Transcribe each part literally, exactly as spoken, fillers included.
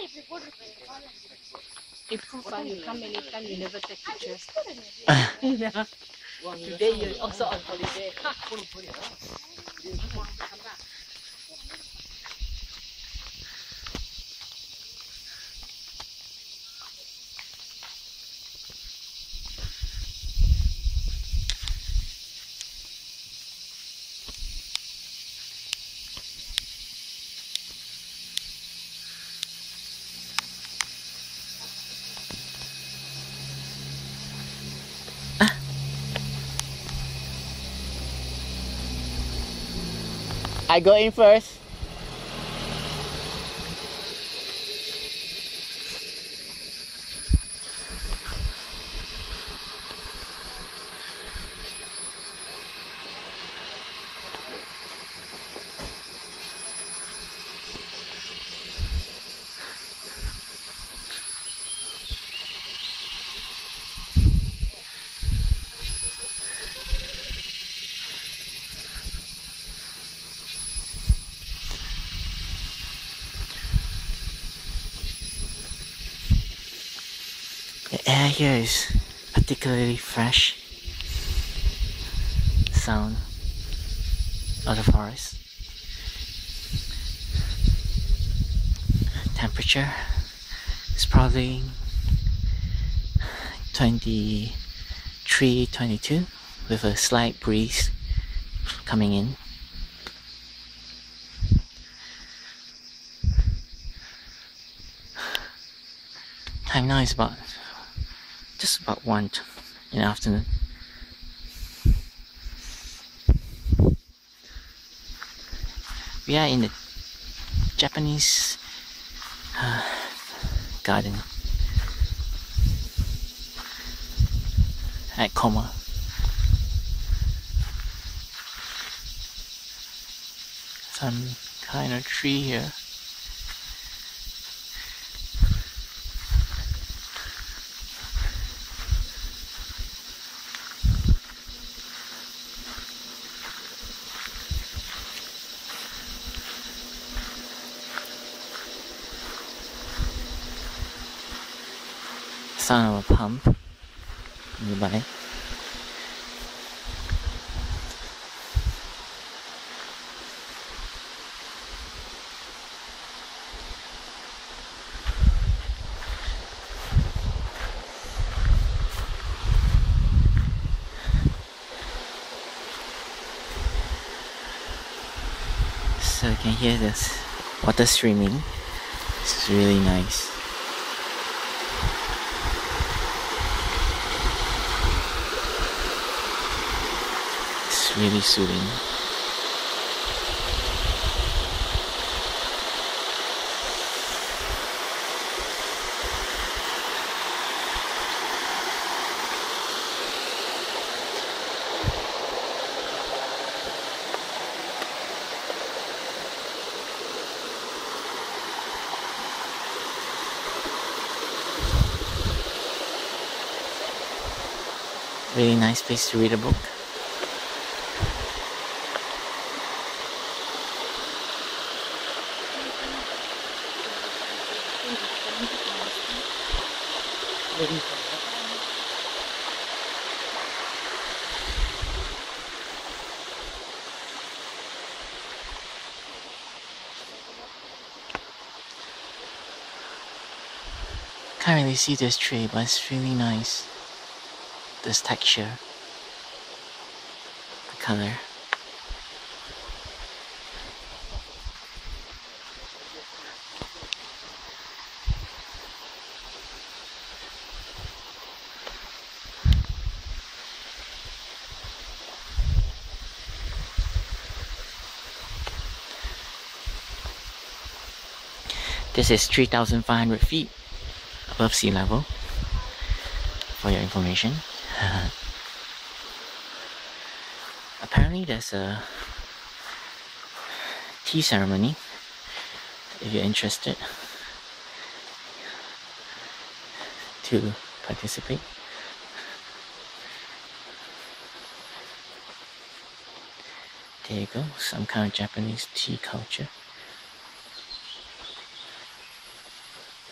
Improve ah, you come anytime, you never take pictures. Yeah. Today you're also on holiday. I go in first. The air here is particularly fresh. Sound of the forest. Temperature is probably twenty-three, twenty-two with a slight breeze coming in. Time now is about just about one in the afternoon. We are in the Japanese uh, garden at Colmar. Some kind of tree here. Sound of a pump nearby. So you can hear this water streaming. It's really nice. It's really soothing. Really nice place to read a book. Can't really see this tree, but it's really nice. This texture, the color. This is three thousand five hundred feet above sea level, for your information. Apparently there's a tea ceremony if you're interested to participate. There you go, some kind of Japanese tea culture.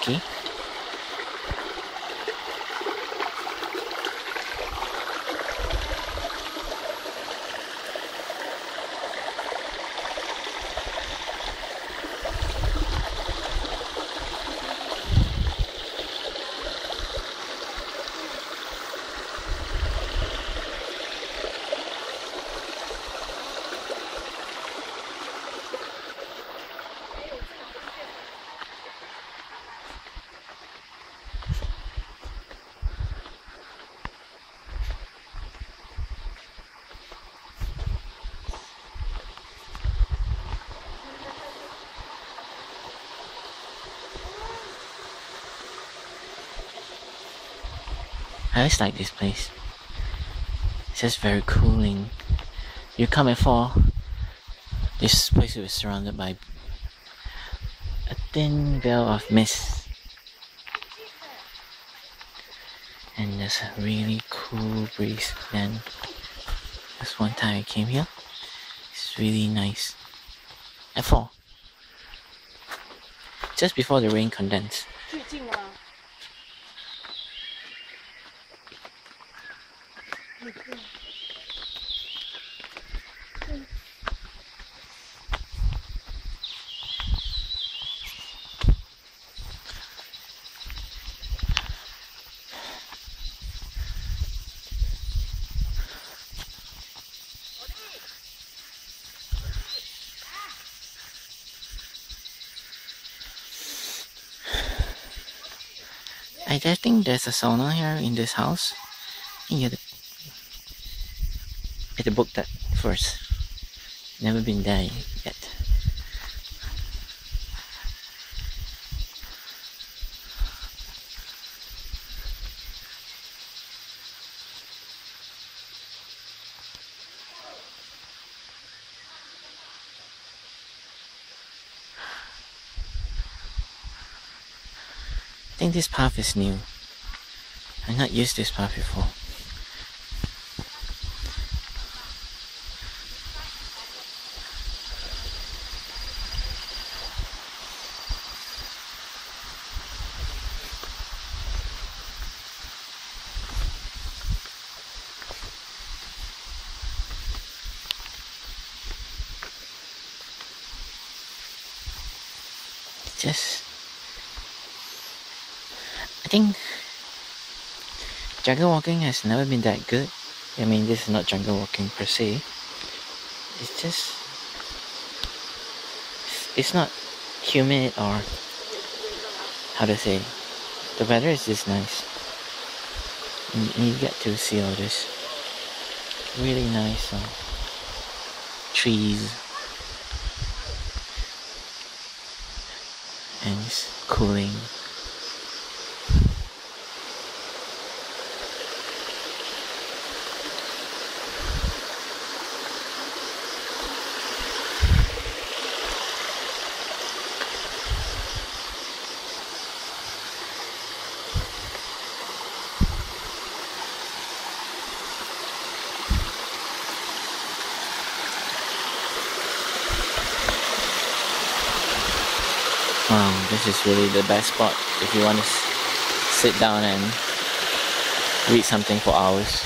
rocky. I always like this place. It's just very cooling. You come at fall, this place was surrounded by a thin veil of mist. And there's a really cool breeze. Then, just one time I came here, it's really nice. At fall, just before the rain condensed. I just think there's a sauna here in this house. You had to book that first. Never been there yet. I think this path is new. I've not used this path before. Just I think jungle walking has never been that good. I mean, this is not jungle walking per se. It's just it's not humid or how to say. The weather is just nice. And you get to see all this really nice uh, trees. And it's cooling. Wow, this is really the best spot if you want to sit down and read something for hours.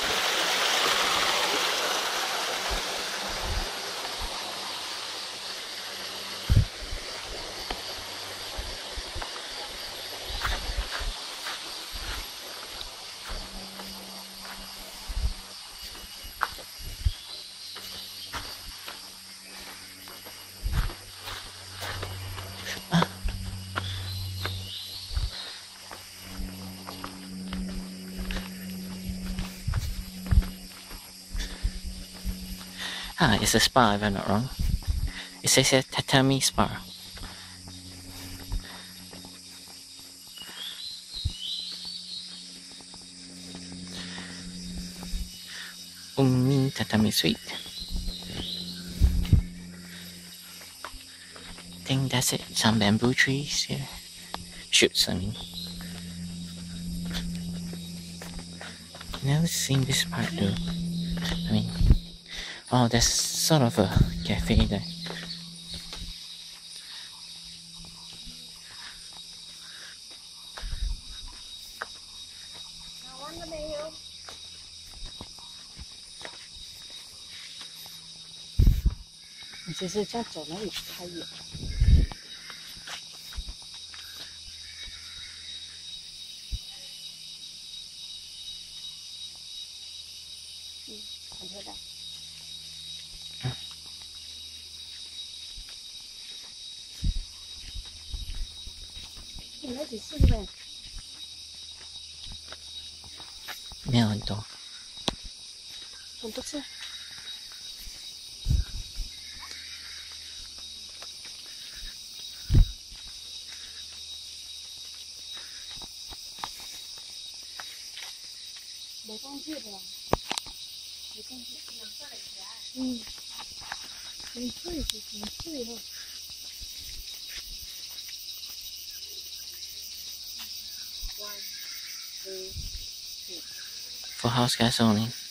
Ah, it's a spa if I'm not wrong. It says here tatami spa. Umi tatami suite. I think that's it. Some bamboo trees here. Shoots, I mean. Never seen this part though. I mean, oh, there's sort of a cafe there. 其实这样走那里不太远。嗯，很漂亮。你来几次呗？ 没有很多。 很多次。没关系的，没关系。嗯，没睡就没睡了。 Full house gasoline.